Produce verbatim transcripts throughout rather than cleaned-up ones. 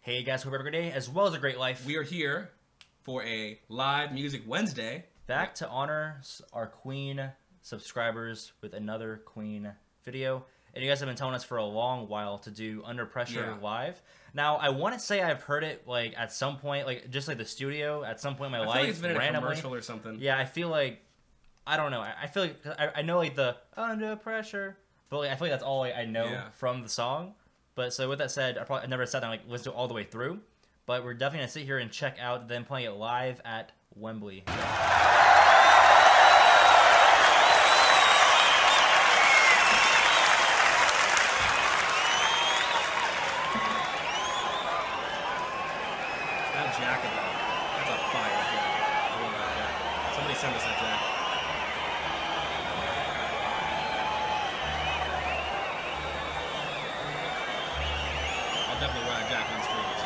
Hey guys, hope you have a great day as well as a great life. We are here for a live Music Wednesday. Back to honor our Queen subscribers with another Queen video. And you guys have been telling us for a long while to do Under Pressure Yeah. live. Now, I want to say I've heard it like at some point, like just like the studio at some point in my I feel life. like it's been in a randomly. commercial or something. Yeah, I feel like, I don't know. I, I feel like, I, I know like the Under Pressure, but like, I feel like that's all like, I know Yeah. from the song. But so with that said, I probably I never sat down like listen to it all the way through. But we're definitely gonna sit here and check out them playing it live at Wembley. That jacket, though, that's a fire jacket. I love that jacket. Somebody send us that jacket. I'll definitely wear that jacket on streams.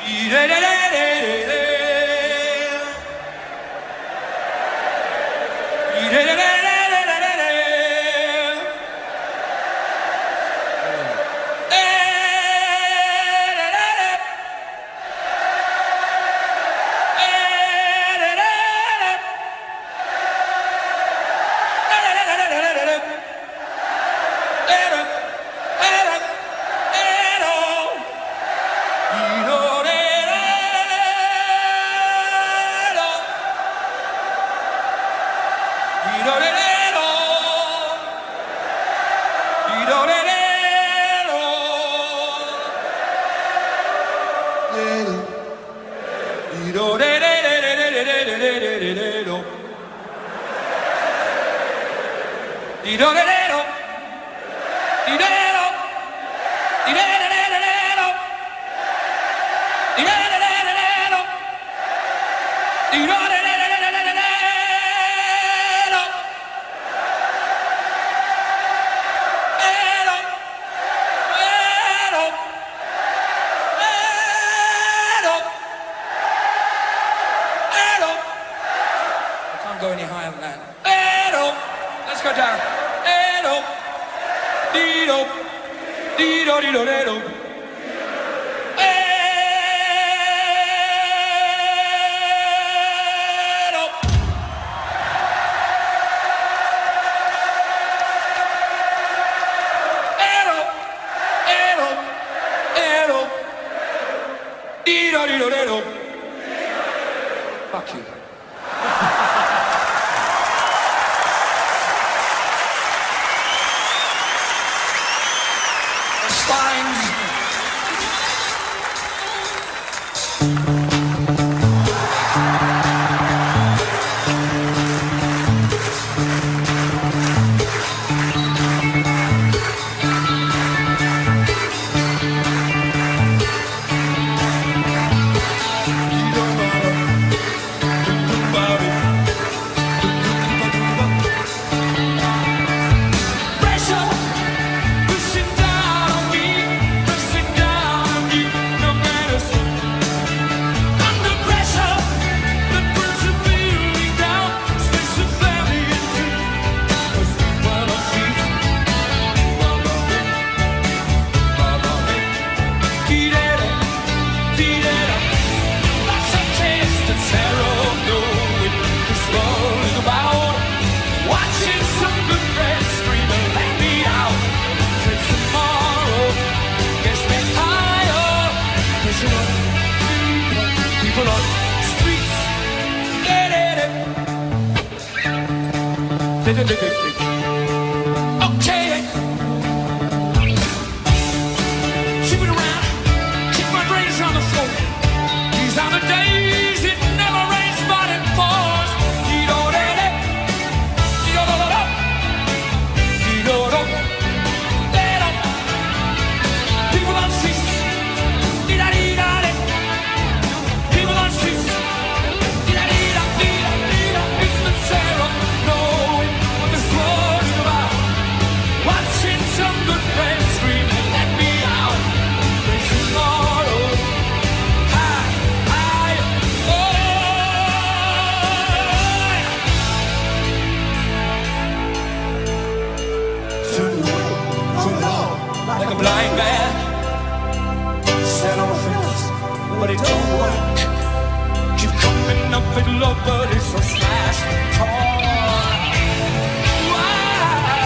Go any higher than that. Edo. Let's go down. Edo. Dido. Dido, dido, dido. Edo. Edo. Edo. Edo. Dido, dido, dido. Fuck you. Okay. Keep it around. Keep my brains on the floor. These are the days it never rains but it pours. Di-do-de-de. Di-do-do-do-do. Di-do-do. De-do. People on streets. Di-da-di-da-de. People on streets. Di-da-di-da-di-da-di-da. It's the terror. Knowing what this world is about. Watching some good friends scream and let me out. There's tomorrow. High, high, oh. Like a blind man, set on a fence, but it don't work. Keep coming up with love, but it's a slashed torn. Why?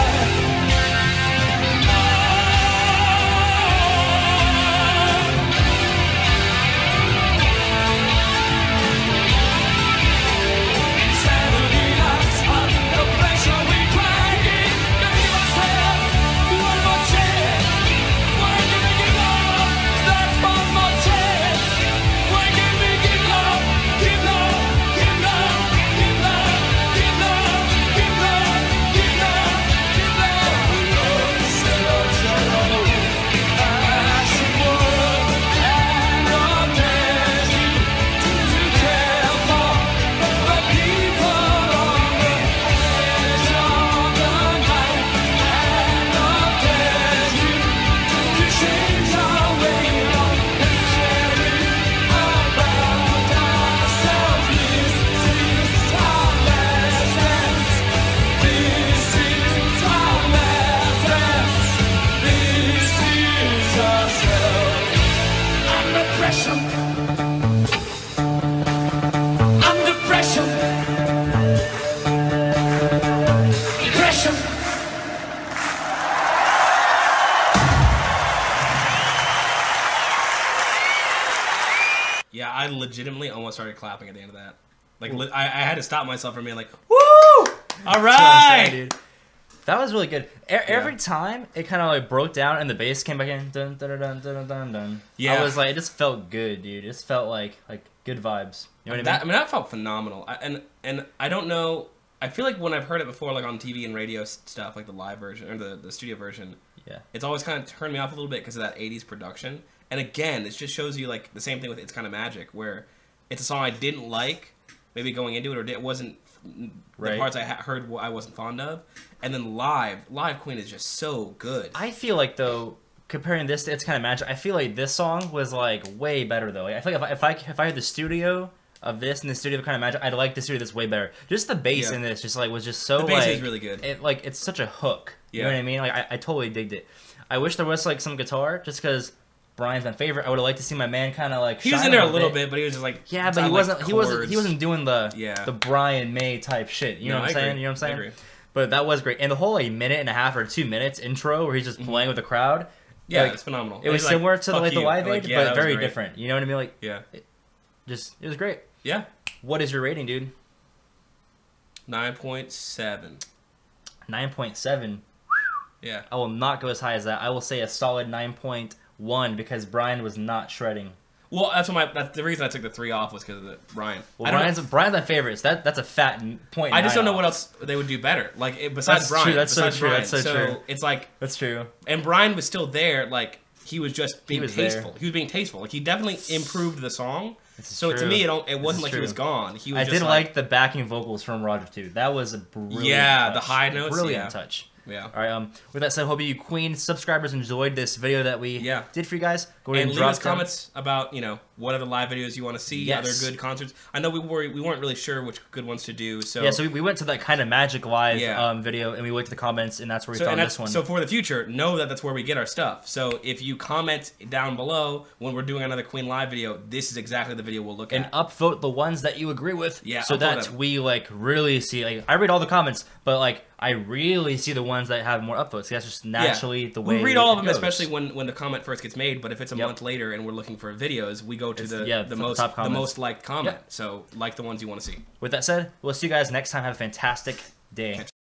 Saturday nights under pressure we crying. Give ourselves one more chance. Why can we give up that one more chance? Why can we give up, give up, give up, give up, give up, give up, give up, give up? Love, shallow, shallow, as it was, and all dares you to care for the people on the edge of the night, and all dares you to change our way of caring about ourselves. This is our last dance. This is our last dance. This is ourselves. Under pressure. Under pressure. Pressure. Yeah, I legitimately almost started clapping at the end of that. Like, li- I, I had to stop myself from being like, "Woo! All That's what I'm right!" saying, dude. That was really good. E- Every time it kind of like broke down and the bass came back in. Dun, dun, dun, dun, dun, dun, dun. Yeah. I was like, it just felt good, dude. It just felt like like good vibes. You know what That, I I mean? mean, that felt phenomenal. I, and and I don't know. I feel like when I've heard it before, like on T V and radio s- stuff, like the live version or the, the studio version, Yeah. it's always kind of turned me off a little bit because of that eighties production. And again, it just shows you like the same thing with It's Kind of Magic, where it's a song I didn't like, maybe going into it, or it wasn't the Right. parts I ha- heard I wasn't fond of. And then live, live Queen is just so good. I feel like though, comparing this to It's Kind of Magic, I feel like this song was like way better though. Like, I feel like if I, if I if I had the studio of this and the studio of Kind of Magic, I'd like the studio that's way better. Just the bass Yeah. in this, just like was just so The bass like is really good. It like it's such a hook. You know Yeah. what I mean? Like I, I totally digged it. I wish there was like some guitar, just because Brian's my favorite. I would have liked to see my man kind of like. He was shine in there a little little bit, but he was just like Yeah, but on, he like, wasn't. he wasn't. He chords. wasn't doing the Yeah. the Brian May type shit. You know No, what I'm I saying? agree. You know what I'm I saying? agree. But that was great, and the whole like minute and a half or two minutes intro where he's just playing with the crowd. Yeah, like, it's phenomenal. It was He's like, similar to "Fuck like the you." Live Like, Aid, yeah, that but was very great. different. You know what I mean? Like, Yeah, just it was great. yeah. What is your rating, dude? Nine point seven. Nine point seven. Yeah. I will not go as high as that. I will say a solid nine point one because Brian was not shredding. Well, that's what my. That's the reason I took the three off was because of the Brian. Well, I don't Brian's Brian's my favorite. So that that's a fat n- point. I just nine don't know off. what else they would do better. Like it, besides That's Brian, true, that's so besides true, Brian. that's so true. It's like, That's true. and Brian was still there. Like he was just being was there. tasteful. He was being tasteful. Like he definitely improved the song. This is So to true. me, it don't, it This wasn't is like he true. was gone. He was I just did like, like the backing vocals from Roger too. That was a brilliant Yeah, touch. the high notes, Brilliant yeah. touch. yeah. All right. Um. With that said, hope you Queen subscribers enjoyed this video that we Yeah. did for you guys. Go ahead And and, leave drop us them. comments about, you know, what other live videos you want to see, Yes. other good concerts. I know we were we weren't really sure which good ones to do, so Yeah. So we, we went to that Kind of Magic live Yeah. um video and we looked at the comments and that's where we So, and found that's, this one. so for the future, know that that's where we get our stuff. So if you comment down below when we're doing another Queen live video, this is exactly the video we'll look and at. upvote the ones that you agree with. Yeah, So upvote that them. we like really see. Like I read all the comments, but like I really see the ones that have more upvotes. That's just naturally the way we read all of it them, goes. especially when, when the comment first gets made. But if it's a Yep. month later and we're looking for videos, we go to It's- the yeah, the the most top the comments. most liked comment. Yep. So like the ones you want to see. With that said, we'll see you guys next time. Have a fantastic day.